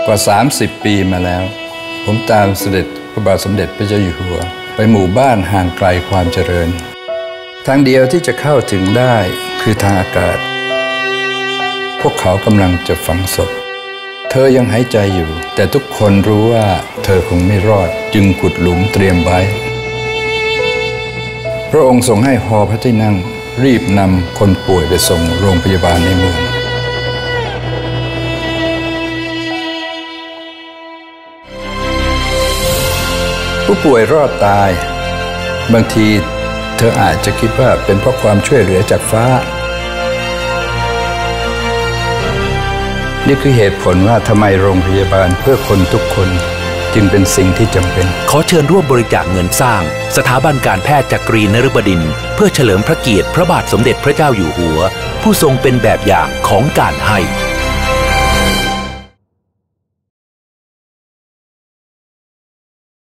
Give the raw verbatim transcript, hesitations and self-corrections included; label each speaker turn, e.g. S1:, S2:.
S1: กว่าสามสิบปีมาแล้วผมตามเสด็จพระบาทสมเด็จพระเจ้าอยู่หัวไปหมู่บ้านห่างไกลความเจริญทางเดียวที่จะเข้าถึงได้คือทางอากาศพวกเขากำลังจะฝังศพเธอยังหายใจอยู่แต่ทุกคนรู้ว่าเธอคงไม่รอดจึงขุดหลุมเตรียมไว้พระองค์ทรงให้ฮอพระที่นั่งรีบนำคนป่วยไปส่งโรงพยาบาลในเมืองผู้ป่วยรอดตายบางทีเธออาจจะคิดว่าเป็นเพราะความช่วยเหลือจากฟ้านี่คือเหตุผลว่าทำไมโรงพยาบาลเพื่อคนทุกคนจึงเป็นสิ่งที่จำเป็น
S2: ขอเชิญร่วมบริจาคเงินสร้างสถาบันการแพทย์จักรีนฤบดินทร์เพื่อเฉลิมพระเกียรติพระบาทสมเด็จพระเจ้าอยู่หัวผู้ทรงเป็นแบบอย่างของการให้